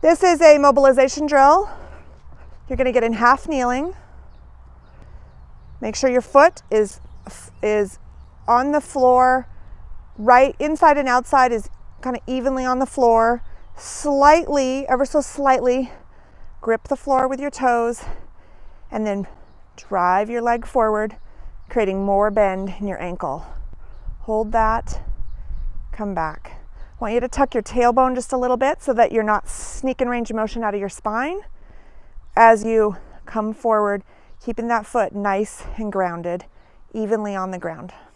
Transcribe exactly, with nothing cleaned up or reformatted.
This is a mobilization drill. You're going to get in half kneeling. Make sure your foot is, is on the floor, right inside and outside is kind of evenly on the floor. Slightly, ever so slightly, grip the floor with your toes and then drive your leg forward, creating more bend in your ankle. Hold that, come back. I want you to tuck your tailbone just a little bit so that you're not sneaking range of motion out of your spine as you come forward, keeping that foot nice and grounded, evenly on the ground.